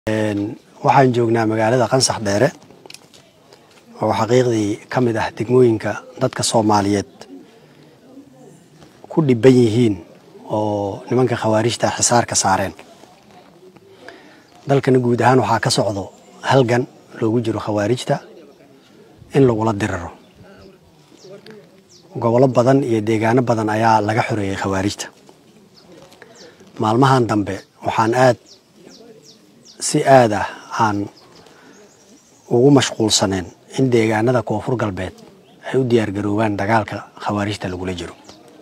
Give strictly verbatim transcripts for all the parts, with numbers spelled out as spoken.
waxaan joognaa magaalada Qansax Dheere oo xaqiiqdii kamid ah degmooyinka dadka Soomaaliyeed ku dhiban yihiin oo nimanka khawaarijta xisaarka saareen dalkana guud ahaan waxa ka socdo halgan loogu jiro khawaarijta in lagu la diriro gobolo badan iyo deegaano badan ayaa laga xoreeyay khawaarijta maalmahan dambe waxaan aad si aad ah aan ugu mashquulsaneen in deegaanada koonfur galbeed ay u diyaar garoobaan dagaalka khawaarijta lagula jiro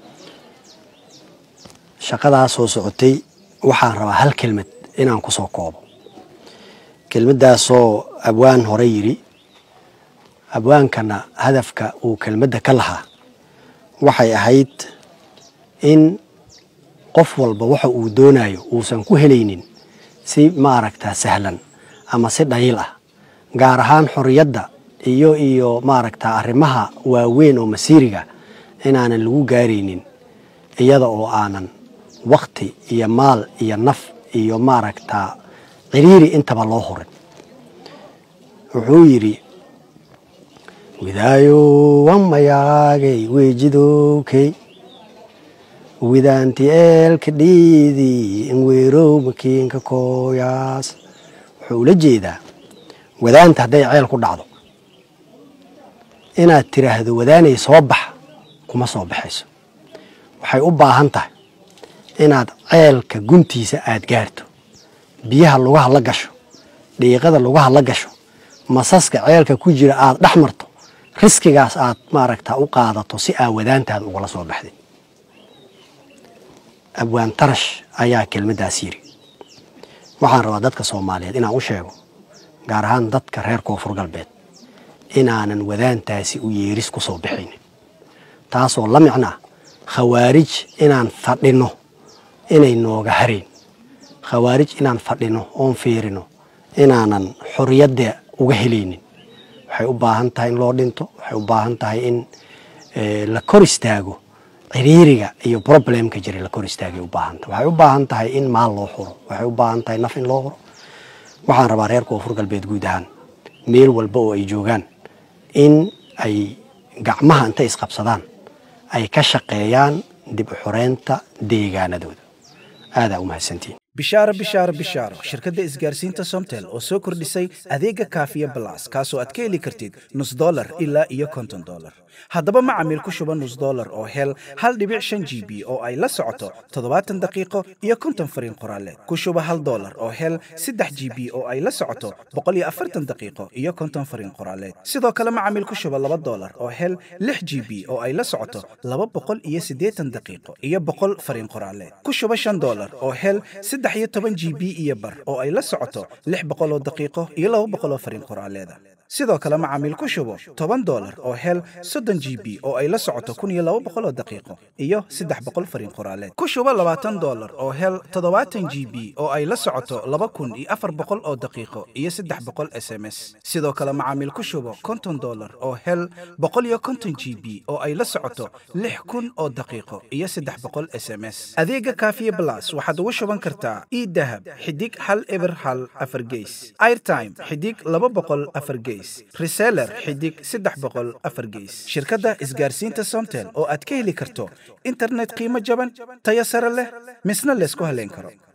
shaqadaas soo socotay waxaan rabaa hal kelmad inaan ku soo koobo kelmadaasoo abwaan hore yiri abwaankana hadafka uu kelmadda ka lahaa waxay ahayd in qof walba waxa uu doonayo uusan ku helaynin si ma aragtaa sahlan ama si dhayl ah gaar ahaan xorriyadda iyo iyo ma aragtaa arrimaha waaweyn oo masiiriga inaanan lagu gaaraynin iyada oo aanan waqti iyo maal iyo naf iyo ma aragtaa qiriiri intaba loo horin wuxuu yiri widaayo wamayaagay weejidowkay widaanti eelka dhiidii in weerow makiinka kooyaas wuxuu la jeedaa wadaanta hadday ceel ku dhacdo inaad tiraahdo wadaanay soo bax kuma soo baxayso waxay u baahan tahay inaad ceelka guntiisa aad gaarto biyaha lugaha la gasho dhiiqada lugaha la gasho masaska ceelka ku jira aad dhex marto riskigaas aad maaragtaa u qaadato si aad wadaantaada ugala soo baxday abwaan tarash ayaa kelmadaas yiri waxaan rabaa dadka Soomaaliyeed inaan u sheego gaar ahaan dadka reer koonfur galbeed inaanan wadaantaasi u yeeris ku soo bixin taasoo la micnaa khawaarij inaan fadhino inay nooga hareen khawaarij inaan fadhino oon fiirino inaanan xorriyadda uga helaynin waxay u baahan tahay in loo dhinto waxay u baahan tahay in la kor istaago qiriiriga iyo problemka jira la kor istaagay u baahan tahay waxay u baahan tahay in maal loo xuro waxay u baahan tahay naf in loo xuro waxaan rabaa reer koonfur galbeed guud ahaan meel walba oo ay joogaan in ay gacmaha inta isqabsadaan ay ka shaqeeyaan dib u xoreynta deegaanadooda aad u mahadsantiin bishaaro bishaaro bishaaro shirkadda isgaarsiinta Somtel oo soo kordhisay adeega kaafiya plus kaasoo aad ka heli kartid nus dollar ilaa iyo konton dollar haddaba macaamiil ku shuba nus dollar oo hel hal dhibic shan G B oo ay la socoto toddobaatan daqiiqo iyo konton fariin qoraaleed ku shuba hal dollar oo hel saddex G B oo ay la socoto boqol iyo afartan daqiiqo iyo konton fariin qoraaleed sidoo kale macaamiil ku shuba laba dollar oo hel lix G B oo ay la socoto laba boqol iyo siddeetan daqiiqo iyo boqol fariin qoraaleed ku shuba shan dollar oo hel saddex iyo toban G B iyo bar oo ay la socoto lix boqol oo daqiiqo iyo laba boqol oo fariin qoraaleed sidoo kale macaamiil ku shubo toban dollar oo hel soddon G B oo ay la socoto kun iyo laba boqol oo daqiiqo iyo saddex boqol fariin qoraaleed ku shubo labaatan dollar oo hel toddobaatan G B oo ay la socoto laba kun iyo afar boqol oo daqiiqo iyo saddex boqol S M S sidoo kale macaamiil ku shubo konton dollar oo hel boqol iyo konton G B oo ay la socoto lix kun oo daqiiqo iyo saddex boqol S M S adeega kaafiye plus waxaad ugu shuban kartaa e-dahab xidig hal eber hal afar gees airtime xidig laba boqol afar gees reseller xidig saddex boqol afar gees shirkadda isgaarsiinta Somtel oo aad ka heli karto internet qiimo jaban tayo sare leh misna la isku haleyn karo.